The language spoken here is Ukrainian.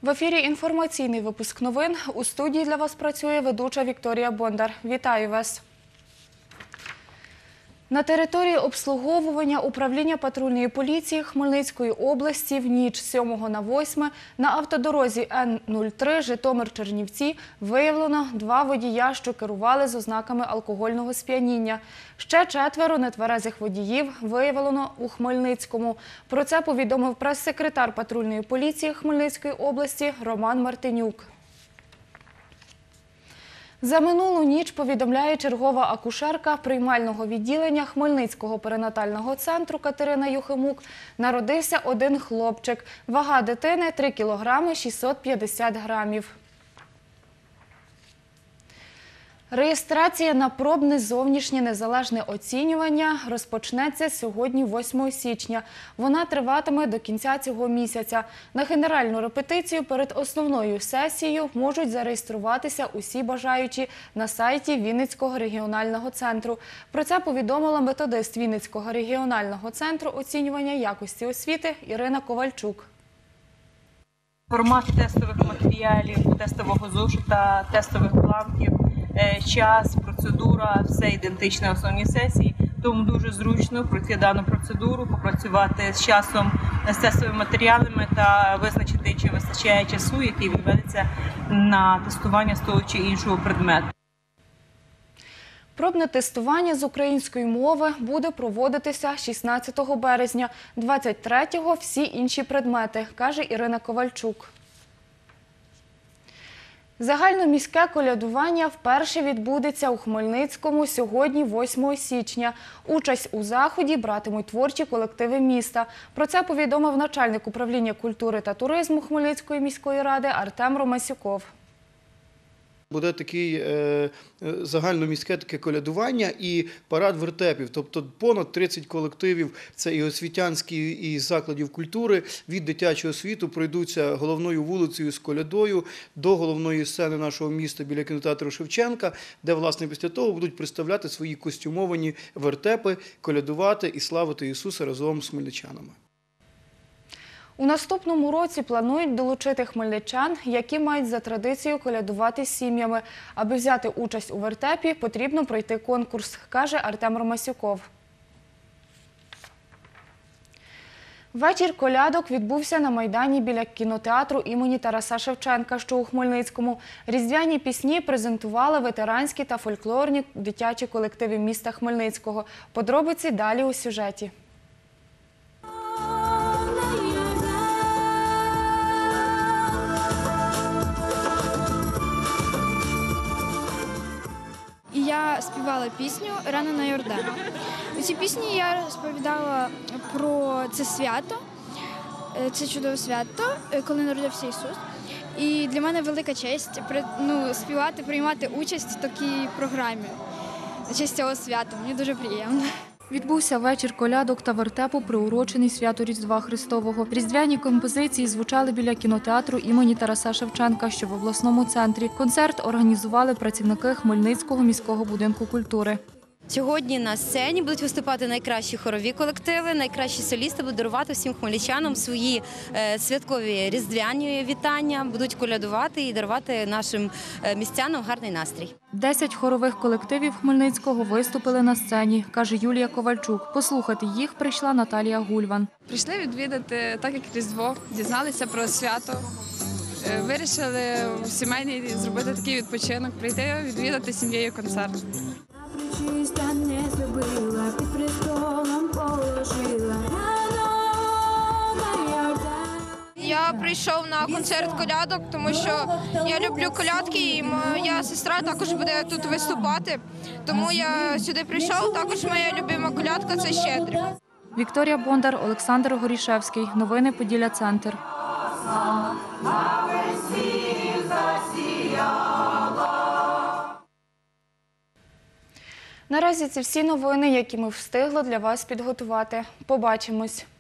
В ефірі інформаційний випуск новин. У студії для вас працює ведуча Вікторія Бондар. Вітаю вас. На території обслуговування управління патрульної поліції Хмельницької області в ніч з 7 на 8 на автодорозі Н-03 Житомир-Чернівці виявлено 2 водія, що керували з ознаками алкогольного сп'яніння. Ще 4 нетверезих водіїв виявлено у Хмельницькому. Про це повідомив прес-секретар патрульної поліції Хмельницької області Роман Мартинюк. За минулу ніч, повідомляє чергова акушерка приймального відділення Хмельницького перинатального центру Катерина Юхимук, народився один хлопчик. Вага дитини – 3 кілограми 650 грамів. Реєстрація на пробне зовнішнє незалежне оцінювання розпочнеться сьогодні, 8 січня. Вона триватиме до кінця цього місяця. На генеральну репетицію перед основною сесією можуть зареєструватися усі бажаючі на сайті Вінницького регіонального центру. Про це повідомила методист Вінницького регіонального центру оцінювання якості освіти Ірина Ковальчук. Формат тестових матеріалів, тестового зошита, тестових бланків, час, процедура – все ідентичне основній сесії. Тому дуже зручно пройти дану процедуру, попрацювати з часом, з тестовими матеріалами та визначити, чи вистачає часу, який відведеться на тестування з того чи іншого предмету. Пробне тестування з української мови буде проводитися 16 березня, 23-го – всі інші предмети, каже Ірина Ковальчук. Загальноміське колядування вперше відбудеться у Хмельницькому сьогодні, 8 січня. Участь у заході братимуть творчі колективи міста. Про це повідомив начальник управління культури та туризму Хмельницької міської ради Артем Ромасюков. Буде таке загальноміське колядування і парад вертепів, тобто понад 30 колективів, це і освітянські, і закладів культури, від дитячого світу пройдуться головною вулицею з колядою до головної сцени нашого міста біля кінотеатру Шевченка, де, власне, після того будуть представляти свої костюмовані вертепи, колядувати і славити Ісуса разом з хмельничанами. У наступному році планують долучити хмельничан, які мають за традицією колядувати з сім'ями. Аби взяти участь у вертепі, потрібно пройти конкурс, каже Артем Ромасюков. Вечір колядок відбувся на Майдані біля кінотеатру імені Тараса Шевченка, що у Хмельницькому. Різдвяні пісні презентували ветеранські та фольклорні дитячі колективи міста Хмельницького. Подробиці далі у сюжеті. Я співала пісню «Ранена Йордана». У цій пісні я розповідала про це свято, це чудове свято, коли народився Ісус. І для мене велика честь співати, приймати участь в такій програмі на честь цього свята. Мені дуже приємно. Відбувся вечір колядок та вертепу, приурочений святу Різдва Христового. Різдвяні композиції звучали біля кінотеатру імені Тараса Шевченка, що в обласному центрі. Концерт організували працівники Хмельницького міського будинку культури. Сьогодні на сцені будуть виступати найкращі хорові колективи, найкращі солісти, будуть дарувати всім хмельничанам свої святкові різдвяні вітання, будуть колядувати і дарувати нашим містянам гарний настрій. 10 хорових колективів Хмельницького виступили на сцені, каже Юлія Ковальчук. Послухати їх прийшла Наталія Гульван. Прийшли відвідати, так як Різдво, дізналися про свято. Вирішили сімейний зробити такий відпочинок, прийти відвідати сім'єю концерт. Чиста не зробила, під престолом положила. Я прийшов на концерт колядок, тому що я люблю колядки, і моя сестра також буде тут виступати. Тому я сюди прийшов, також моя любима колядка – це «Щедрик». Вікторія Бондар, Олександр Горішевський. Новини Поділля-Центр. Наразі це всі новини, які ми встигли для вас підготувати. Побачимось!